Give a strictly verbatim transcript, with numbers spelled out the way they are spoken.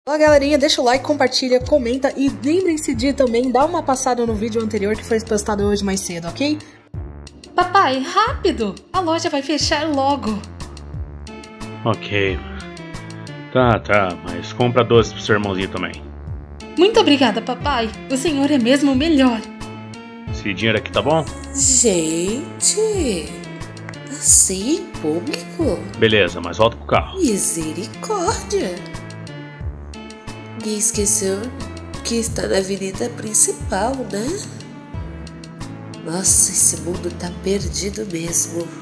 Olá galerinha, deixa o like, compartilha, comenta e lembrem-se de também dar uma passada no vídeo anterior que foi postado hoje mais cedo, ok? Papai, rápido! A loja vai fechar logo. Ok. Tá, tá, mas compra doce pro seu irmãozinho também. Muito obrigada, papai. O senhor é mesmo o melhor. Esse dinheiro aqui tá bom? Gente, assim em público? Beleza, mas volta pro carro. Misericórdia! E esqueceu que está na avenida principal, né? Nossa, esse mundo tá perdido mesmo.